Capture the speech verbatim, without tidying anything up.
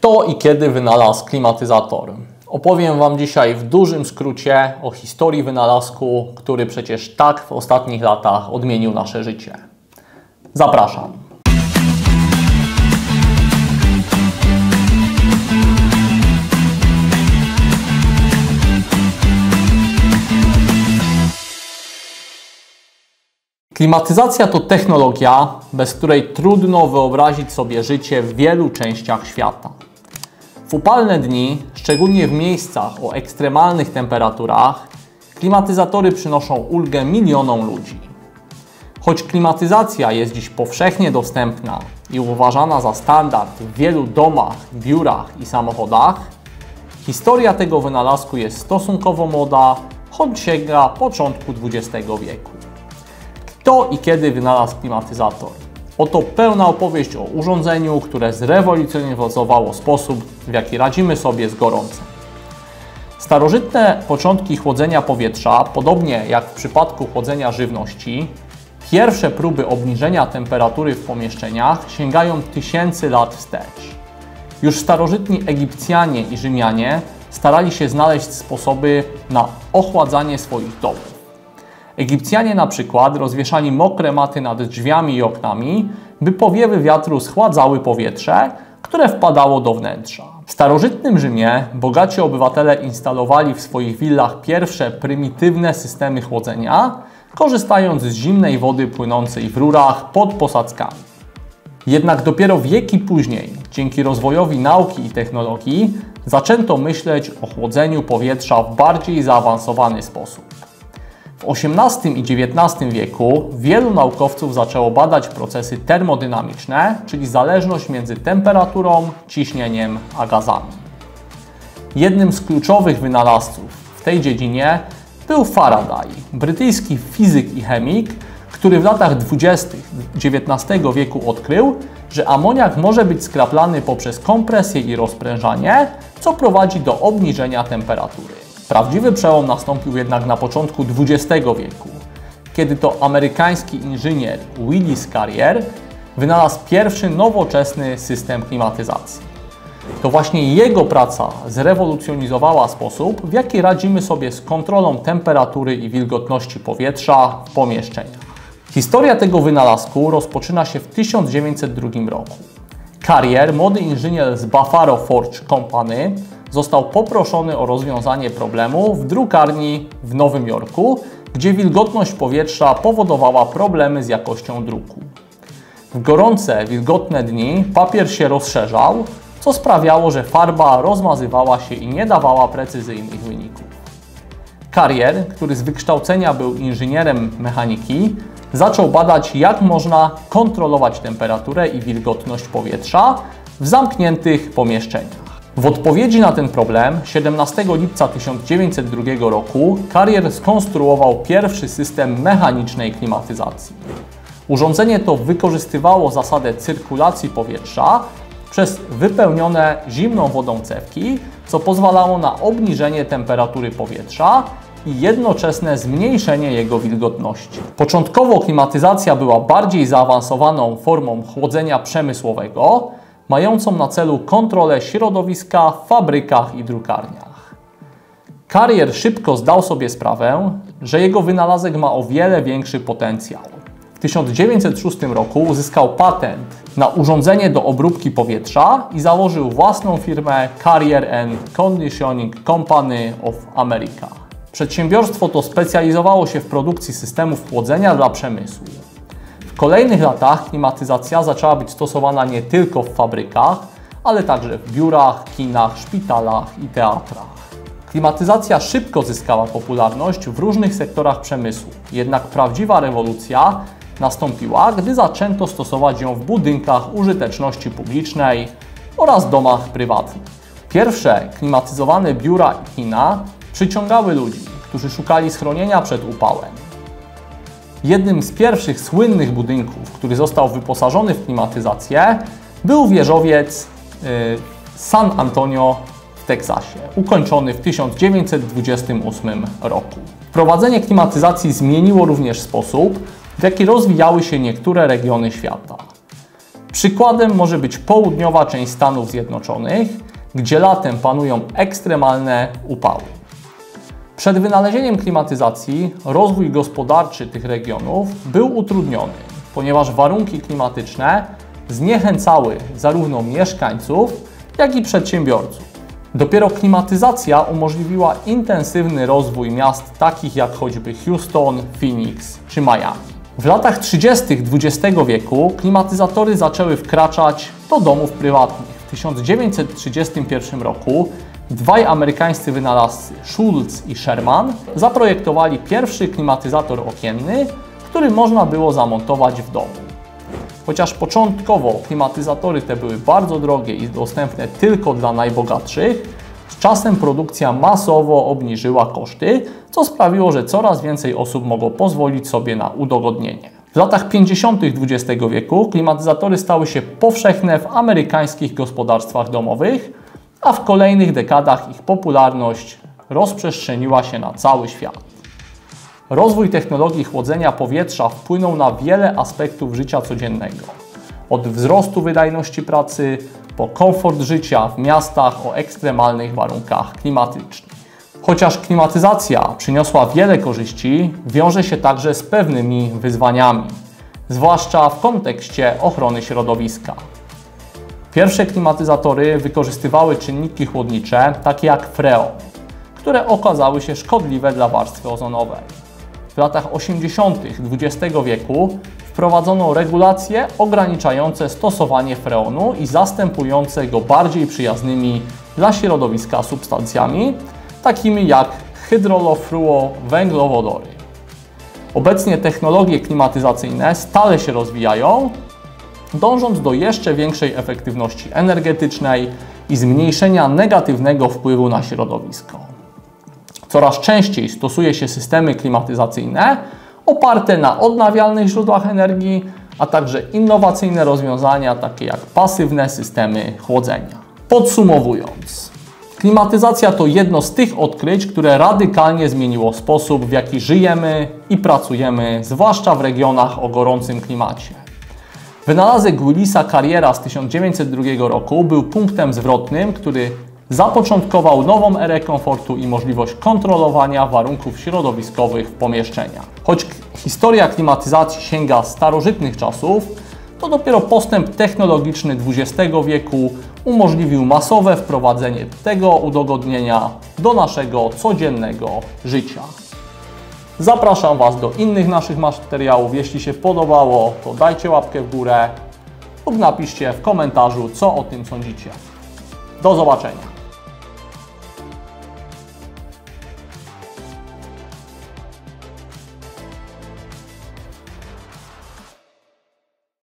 Kto i kiedy wynalazł klimatyzator? Opowiem Wam dzisiaj w dużym skrócie o historii wynalazku, który przecież tak w ostatnich latach odmienił nasze życie. Zapraszam. Klimatyzacja to technologia, bez której trudno wyobrazić sobie życie w wielu częściach świata. W upalne dni, szczególnie w miejscach o ekstremalnych temperaturach, klimatyzatory przynoszą ulgę milionom ludzi. Choć klimatyzacja jest dziś powszechnie dostępna i uważana za standard w wielu domach, biurach i samochodach, historia tego wynalazku jest stosunkowo młoda, choć sięga początku dwudziestego wieku. Kto i kiedy wynalazł klimatyzator? Oto pełna opowieść o urządzeniu, które zrewolucjonizowało sposób, w jaki radzimy sobie z gorącem. Starożytne początki chłodzenia powietrza, podobnie jak w przypadku chłodzenia żywności, pierwsze próby obniżenia temperatury w pomieszczeniach sięgają tysięcy lat wstecz. Już starożytni Egipcjanie i Rzymianie starali się znaleźć sposoby na ochładzanie swoich domów. Egipcjanie na przykład rozwieszali mokre maty nad drzwiami i oknami, by powiewy wiatru schładzały powietrze, które wpadało do wnętrza. W starożytnym Rzymie bogaci obywatele instalowali w swoich willach pierwsze prymitywne systemy chłodzenia, korzystając z zimnej wody płynącej w rurach pod posadzkami. Jednak dopiero wieki później, dzięki rozwojowi nauki i technologii, zaczęto myśleć o chłodzeniu powietrza w bardziej zaawansowany sposób. W osiemnastym i dziewiętnastym wieku wielu naukowców zaczęło badać procesy termodynamiczne, czyli zależność między temperaturą, ciśnieniem a gazami. Jednym z kluczowych wynalazców w tej dziedzinie był Faraday, brytyjski fizyk i chemik, który w latach dwudziestych dziewiętnastego wieku odkrył, że amoniak może być skraplany poprzez kompresję i rozprężanie, co prowadzi do obniżenia temperatury. Prawdziwy przełom nastąpił jednak na początku dwudziestego wieku, kiedy to amerykański inżynier Willis Carrier wynalazł pierwszy nowoczesny system klimatyzacji. To właśnie jego praca zrewolucjonizowała sposób, w jaki radzimy sobie z kontrolą temperatury i wilgotności powietrza w pomieszczeniach. Historia tego wynalazku rozpoczyna się w tysiąc dziewięćset drugim roku. Carrier, młody inżynier z Buffalo Forge Company, został poproszony o rozwiązanie problemu w drukarni w Nowym Jorku, gdzie wilgotność powietrza powodowała problemy z jakością druku. W gorące, wilgotne dni papier się rozszerzał, co sprawiało, że farba rozmazywała się i nie dawała precyzyjnych wyników. Carrier, który z wykształcenia był inżynierem mechaniki, zaczął badać, jak można kontrolować temperaturę i wilgotność powietrza w zamkniętych pomieszczeniach. W odpowiedzi na ten problem siedemnastego lipca tysiąc dziewięćset drugiego roku Carrier skonstruował pierwszy system mechanicznej klimatyzacji. Urządzenie to wykorzystywało zasadę cyrkulacji powietrza przez wypełnione zimną wodą cewki, co pozwalało na obniżenie temperatury powietrza i jednoczesne zmniejszenie jego wilgotności. Początkowo klimatyzacja była bardziej zaawansowaną formą chłodzenia przemysłowego, mającą na celu kontrolę środowiska w fabrykach i drukarniach. Carrier szybko zdał sobie sprawę, że jego wynalazek ma o wiele większy potencjał. W tysiąc dziewięćset szóstym roku uzyskał patent na urządzenie do obróbki powietrza i założył własną firmę Carrier and Conditioning Company of America. Przedsiębiorstwo to specjalizowało się w produkcji systemów chłodzenia dla przemysłu. W kolejnych latach klimatyzacja zaczęła być stosowana nie tylko w fabrykach, ale także w biurach, kinach, szpitalach i teatrach. Klimatyzacja szybko zyskała popularność w różnych sektorach przemysłu, jednak prawdziwa rewolucja nastąpiła, gdy zaczęto stosować ją w budynkach użyteczności publicznej oraz domach prywatnych. Pierwsze klimatyzowane biura i kina przyciągały ludzi, którzy szukali schronienia przed upałem. Jednym z pierwszych słynnych budynków, który został wyposażony w klimatyzację, był wieżowiec y, San Antonio w Teksasie, ukończony w tysiąc dziewięćset dwudziestym ósmym roku. Wprowadzenie klimatyzacji zmieniło również sposób, w jaki rozwijały się niektóre regiony świata. Przykładem może być południowa część Stanów Zjednoczonych, gdzie latem panują ekstremalne upały. Przed wynalezieniem klimatyzacji rozwój gospodarczy tych regionów był utrudniony, ponieważ warunki klimatyczne zniechęcały zarówno mieszkańców, jak i przedsiębiorców. Dopiero klimatyzacja umożliwiła intensywny rozwój miast takich jak choćby Houston, Phoenix czy Miami. W latach trzydziestych dwudziestego wieku klimatyzatory zaczęły wkraczać do domów prywatnych. W tysiąc dziewięćset trzydziestym pierwszym roku dwaj amerykańscy wynalazcy, Schultz i Sherman, zaprojektowali pierwszy klimatyzator okienny, który można było zamontować w domu. Chociaż początkowo klimatyzatory te były bardzo drogie i dostępne tylko dla najbogatszych, z czasem produkcja masowo obniżyła koszty, co sprawiło, że coraz więcej osób mogło pozwolić sobie na udogodnienie. W latach pięćdziesiątych dwudziestego wieku klimatyzatory stały się powszechne w amerykańskich gospodarstwach domowych, a w kolejnych dekadach ich popularność rozprzestrzeniła się na cały świat. Rozwój technologii chłodzenia powietrza wpłynął na wiele aspektów życia codziennego. Od wzrostu wydajności pracy, po komfort życia w miastach o ekstremalnych warunkach klimatycznych. Chociaż klimatyzacja przyniosła wiele korzyści, wiąże się także z pewnymi wyzwaniami, zwłaszcza w kontekście ochrony środowiska. Pierwsze klimatyzatory wykorzystywały czynniki chłodnicze, takie jak freon, które okazały się szkodliwe dla warstwy ozonowej. W latach osiemdziesiątych dwudziestego wieku wprowadzono regulacje ograniczające stosowanie freonu i zastępujące go bardziej przyjaznymi dla środowiska substancjami, takimi jak hydrolofluowęglowodory. Obecnie technologie klimatyzacyjne stale się rozwijają, dążąc do jeszcze większej efektywności energetycznej i zmniejszenia negatywnego wpływu na środowisko. Coraz częściej stosuje się systemy klimatyzacyjne oparte na odnawialnych źródłach energii, a także innowacyjne rozwiązania takie jak pasywne systemy chłodzenia. Podsumowując, klimatyzacja to jedno z tych odkryć, które radykalnie zmieniło sposób, w jaki żyjemy i pracujemy, zwłaszcza w regionach o gorącym klimacie. Wynalazek Willisa Carriera z tysiąc dziewięćset drugiego roku był punktem zwrotnym, który zapoczątkował nową erę komfortu i możliwość kontrolowania warunków środowiskowych w pomieszczeniach. Choć historia klimatyzacji sięga starożytnych czasów, to dopiero postęp technologiczny dwudziestego wieku umożliwił masowe wprowadzenie tego udogodnienia do naszego codziennego życia. Zapraszam Was do innych naszych materiałów. Jeśli się podobało, to dajcie łapkę w górę lub napiszcie w komentarzu, co o tym sądzicie. Do zobaczenia.